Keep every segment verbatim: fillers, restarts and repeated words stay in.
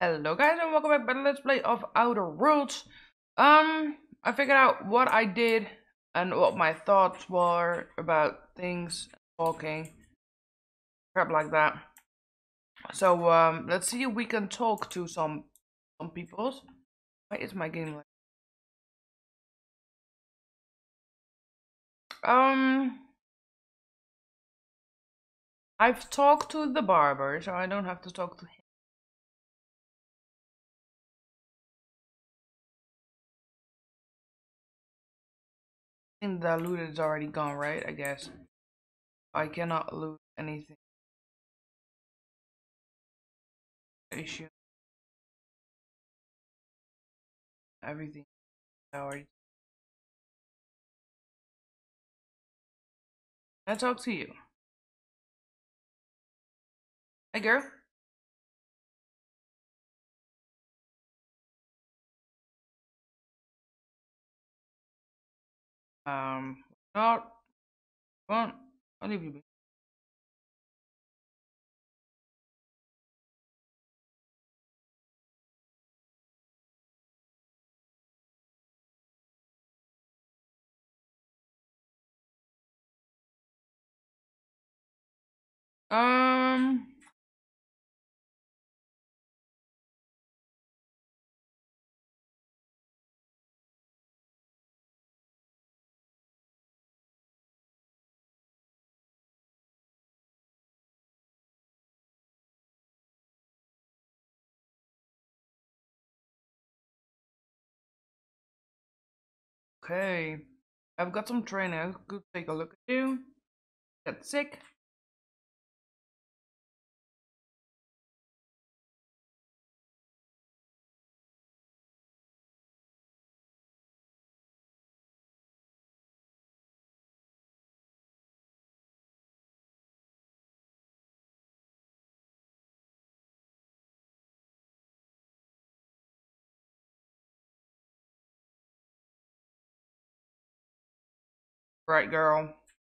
Hello guys and welcome back to the Let's Play of Outer Worlds. Um, I figured out what I did and what my thoughts were about things, talking, crap like that. So um, let's see if we can talk to some some peoples. Why is my game like? Um, I've talked to the barber, so I don't have to talk to him. And the loot is already gone, right? I guess I cannot loot anything. Issue everything already. I talk to you. Hey girl. Um, not well, I'll leave you be. Um, okay. I've got some training. I could take a look at you. Get sick. Right, girl.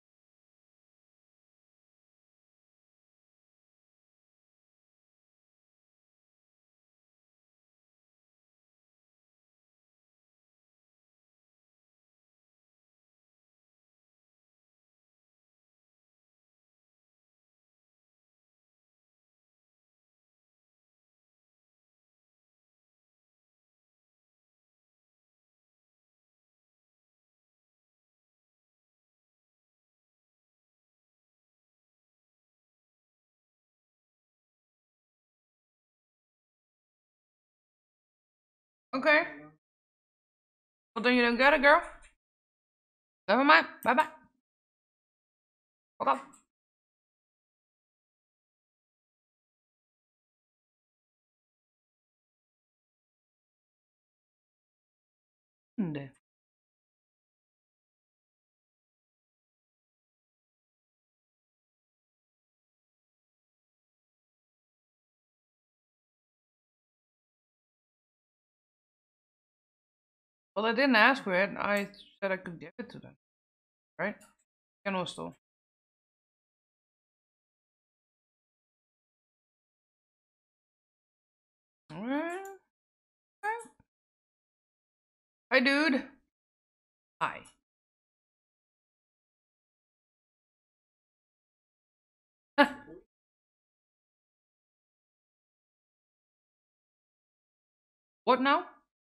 Okay. Well, then you don't get it, girl. Never mind. Bye bye. Okay. Hmm. Well, I didn't ask for it. I said I could give it to them. Right? Can also. Alright. Hi, dude. Hi. What now?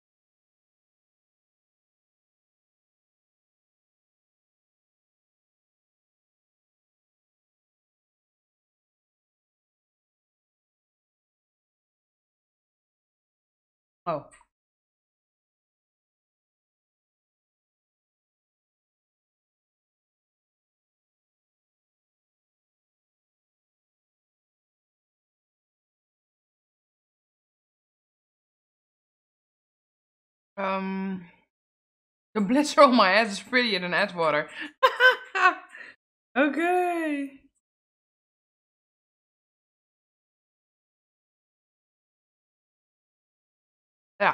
Oh. Um. The blitzer on my ass is prettier than ass water. Okay. Yeah.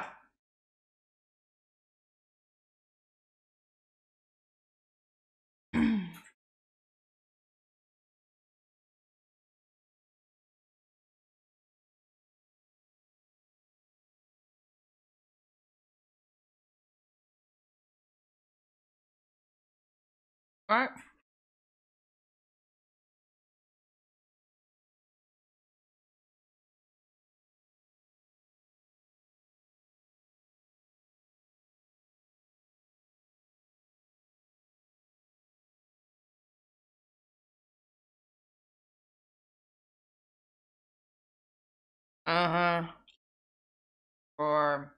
Alright. Uh-huh. Or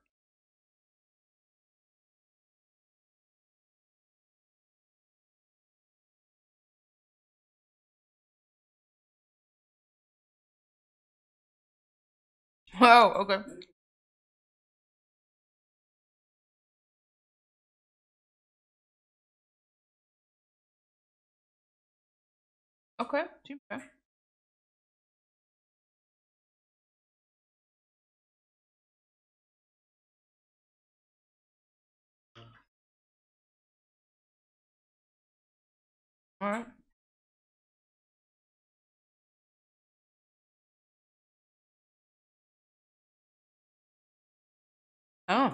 oh, okay. Okay, seems fair. Alright. Oh.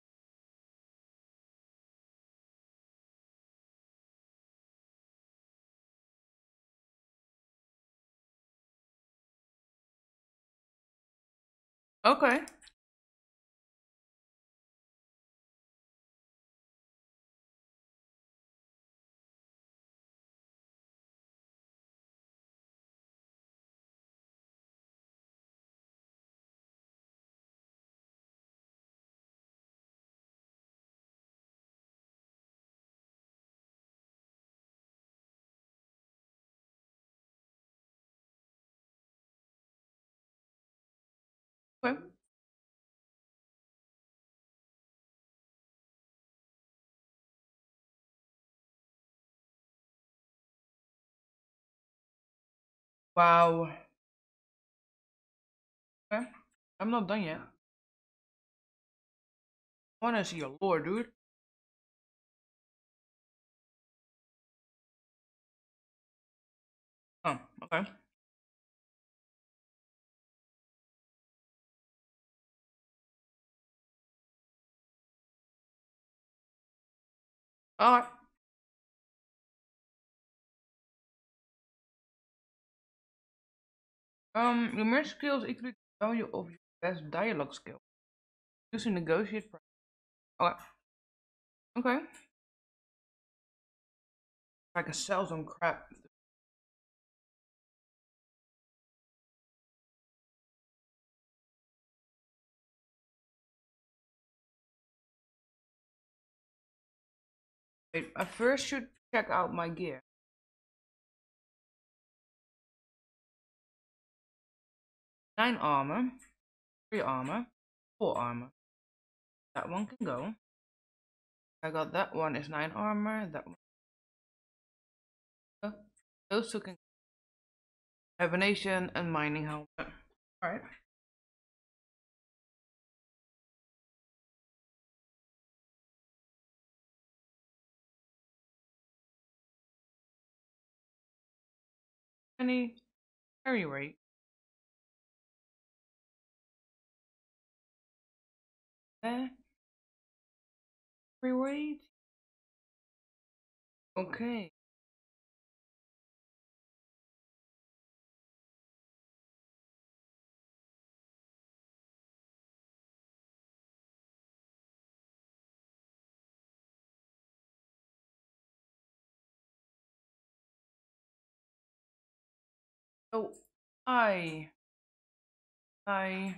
Okay. Okay. Wow. Okay. I'm not done yet. I wanna see your lore, dude. Oh, okay. Alright. Um, your merge skills equal the value of your best dialogue skill. Use to negotiate price. Okay. Okay. I can sell some crap. Wait, I first should check out my gear. Nine armor, three armor, four armor. That one can go. I got that one is nine armor. That one. Go. Those two can. Hibernation and mining helmet. Alright. Any carry rate. Eh, carry rate. Okay. So I I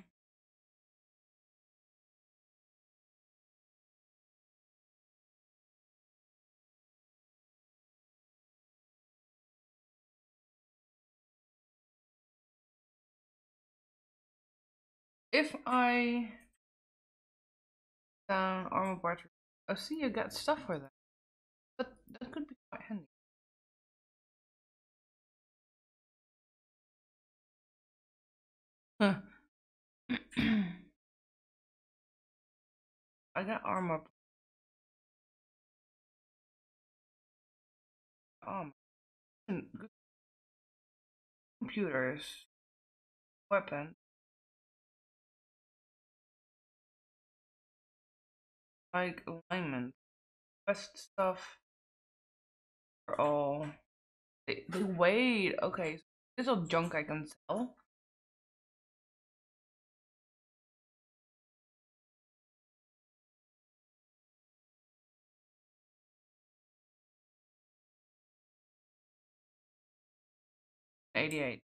if I down armor parts. I see you got stuff for that. That that could be quite handy. Huh. I got armor armor. Good computers. Weapon. Like alignment. Best stuff. They're all they, they wait. Okay, so this is all junk I can sell. eighty-eight.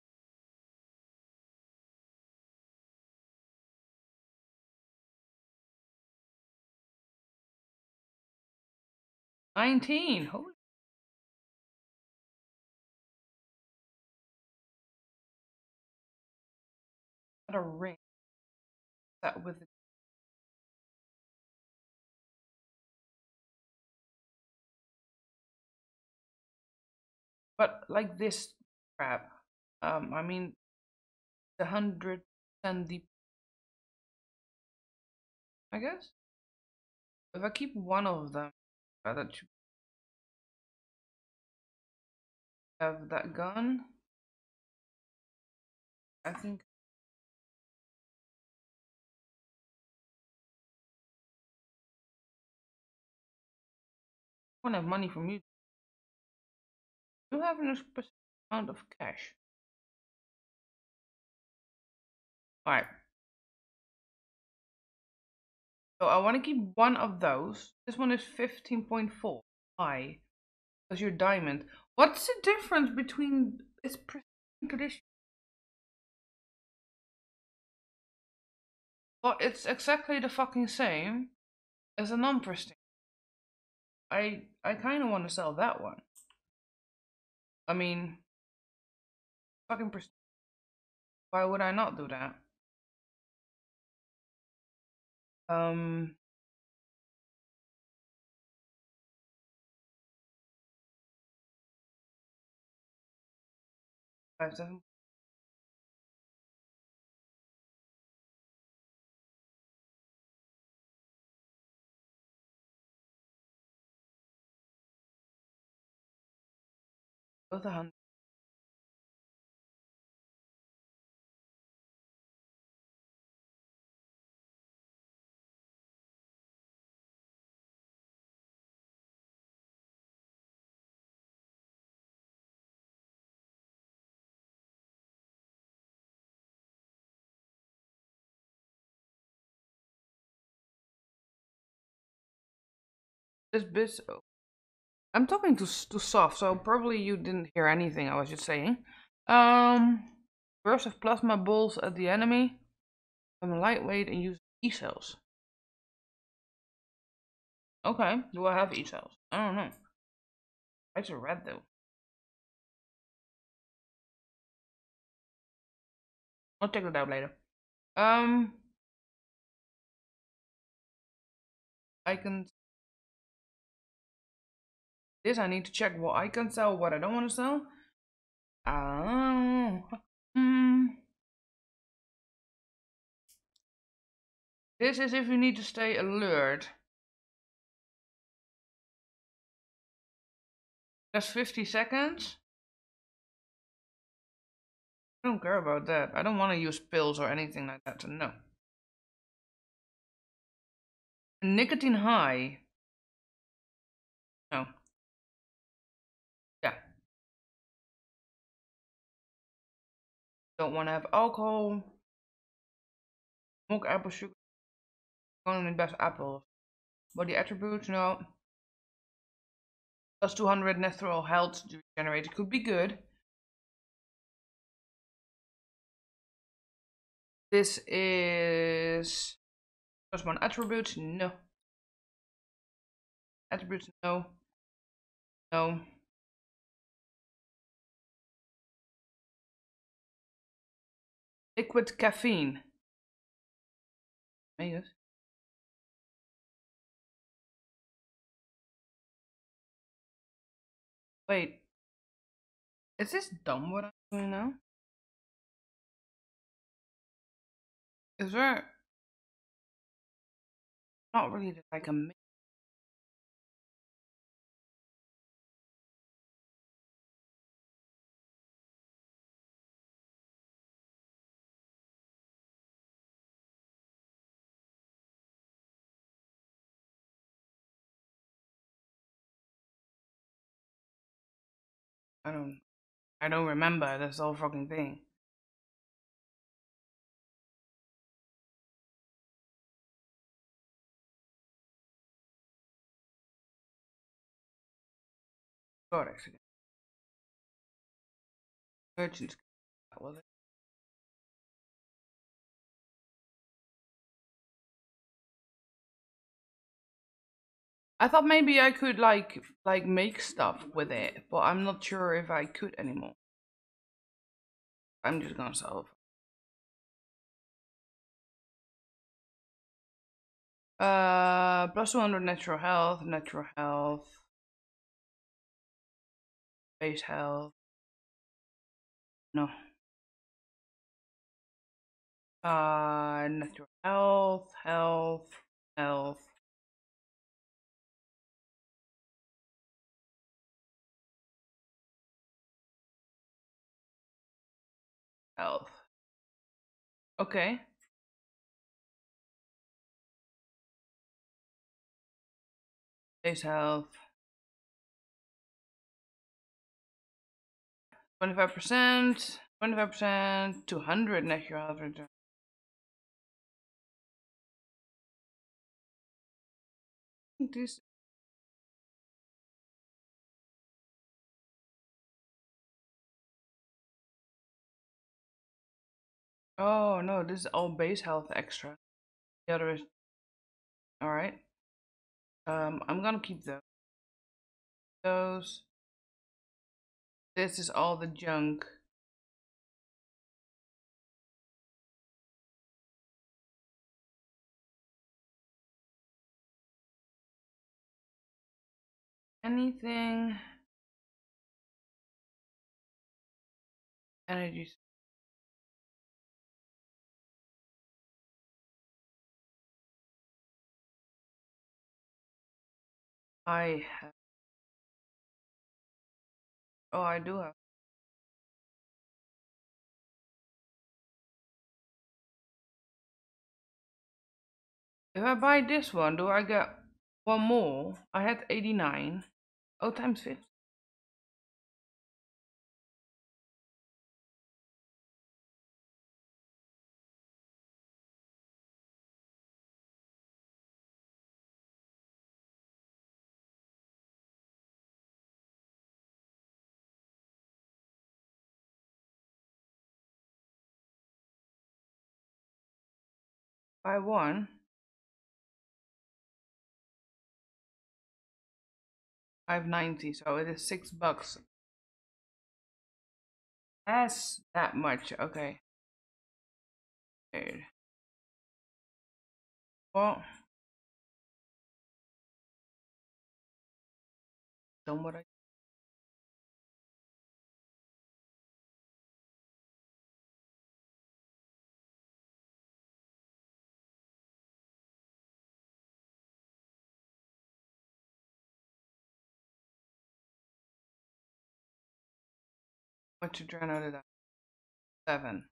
nineteen. Holy, what a ring. That with it. But like this crap. Um, I mean, the hundred and the. I guess if I keep one of them, uh, that should have that gun. I think I won't have money from you. Do you have a specific amount of cash? Alright. So I want to keep one of those. This one is fifteen point four. Why? Because you're diamond. What's the difference between its pristine condition? Well, it's exactly the fucking same as a non-pristine. I I kind of want to sell that one. I mean, fucking pristine. Why would I not do that? Um, five seven. Both a hundred. This bis. Oh. I'm talking to to soft, so probably you didn't hear anything I was just saying. Um, burst of plasma balls at the enemy. I'm lightweight and use E cells. Okay, do I have E cells? I don't know. It's a red though. I'll check it out later. Um, I can. This I need to check what I can sell, what I don't want to sell. Oh. Hmm. This is if you need to stay alert. That's fifty seconds. I don't care about that. I don't want to use pills or anything like that, so no. Nicotine high. No. Yeah. Don't want to have alcohol. Smoke apple sugar. Only best apples. Body attributes, no. Plus two hundred natural health generated could be good. This is plus one attributes, no. Attributes, no. No. Liquid caffeine. Yes. Wait. Is this dumb what I'm doing now? Is there not really like a I don't. I don't remember this whole fucking thing. Codex again. Merchants. That was it. I thought maybe I could like like make stuff with it, but I'm not sure if I could anymore. I'm just gonna solve. Uh, plus two hundred natural health, natural health, base health. No. Uh, natural health, health, health, health. Okay. Base health. twenty-five percent, twenty-five percent, two hundred natural health return. This. Oh no, this is all base health extra. The other is. Alright. Um, I'm gonna keep those. Those. This is all the junk. Anything. Energy. I have. Oh, I do have. If I buy this one, do I get one more? I had eighty-nine. Oh, times fifty. Buy one. five ninety, so it is six bucks. That's that much, okay. Weird. Well, done what I. What you trying to do? Seven.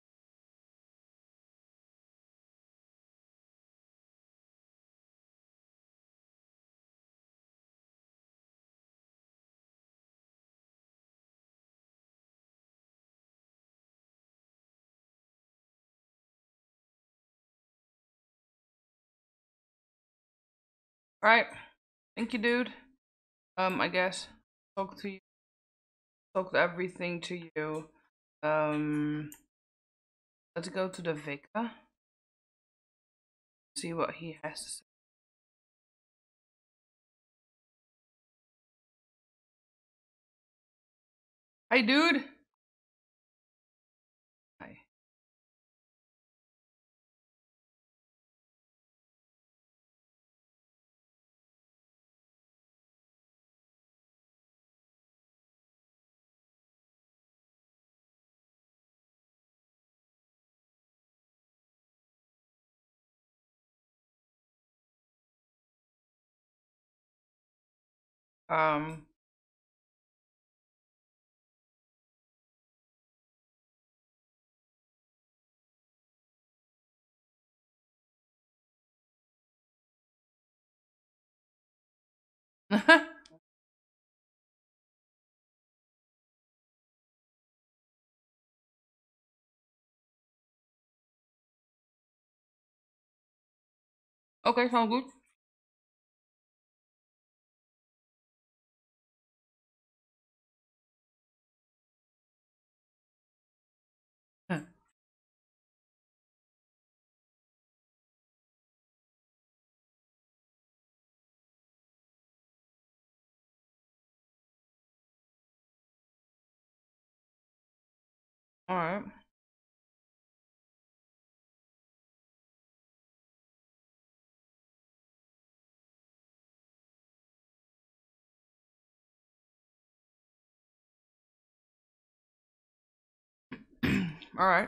Alright. Thank you, dude. Um, I guess. Talk to you. Talk to everything to you. Um, let's go to the vicar. See what he has to say. Hi, dude. Hi. Um, Okay, sounds good. All right. All right.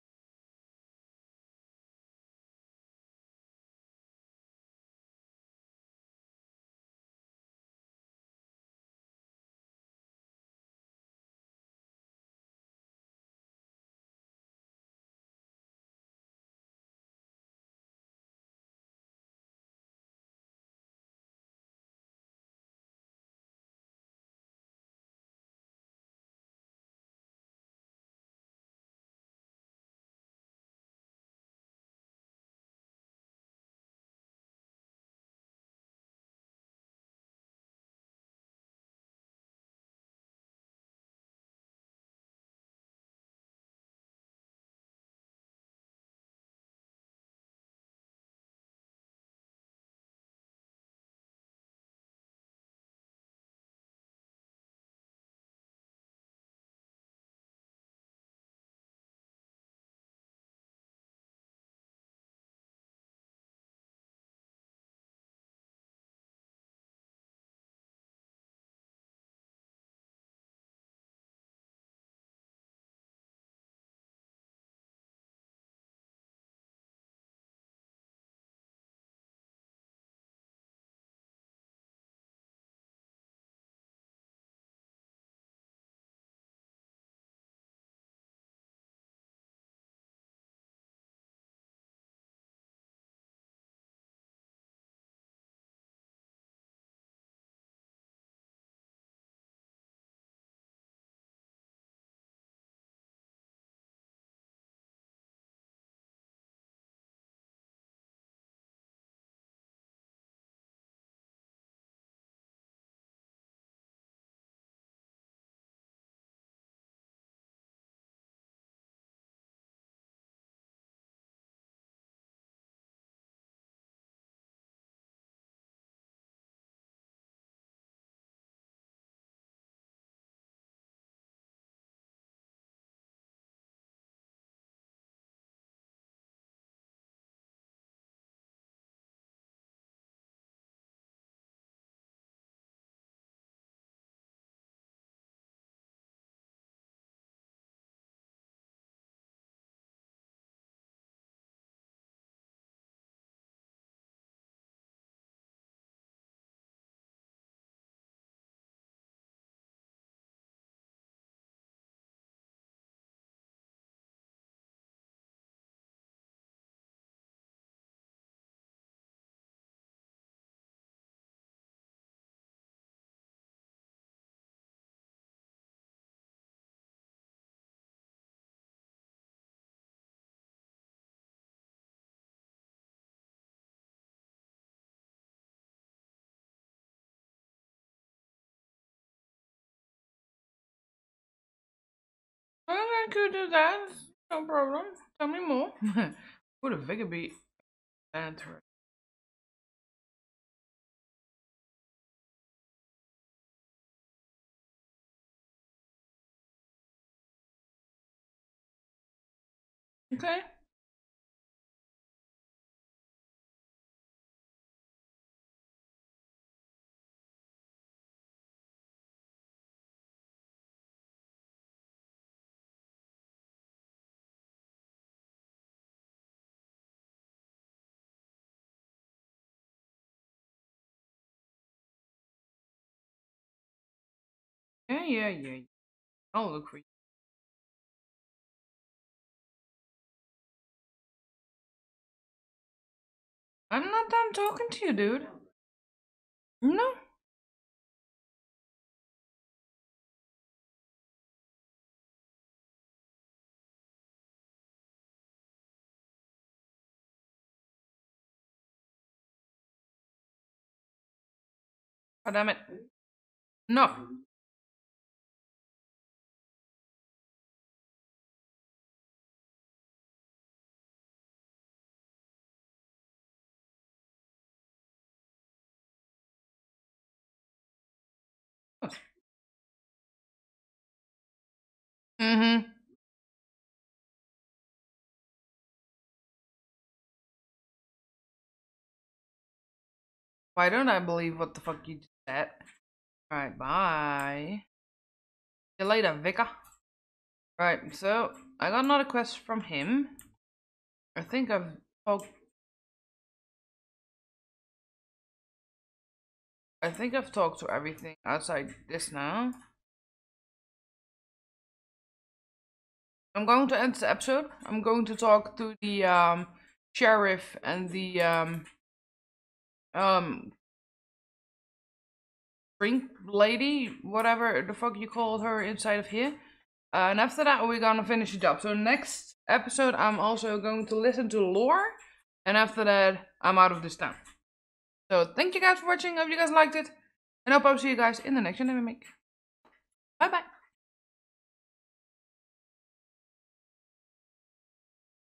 I could do that. No problem. Tell me more. What a figure be enter. Okay. Yeah, yeah, yeah. Yeah. I'll look for you. I'm not done talking to you, dude. No. God damn it. No. Mm-hmm. Why don't I believe what the fuck you just said? Alright, bye. See you later, Vika. Right, so I got another quest from him. I think I've talked. I think I've talked to everything outside this now. I'm going to end the episode. I'm going to talk to the um, sheriff and the um, um, drink lady, whatever the fuck you called her inside of here. Uh, and after that, we're gonna finish the job. So next episode, I'm also going to listen to lore. And after that, I'm out of this town. So thank you guys for watching. Hope you guys liked it. And I hope I'll see you guys in the next one that we make. Bye bye.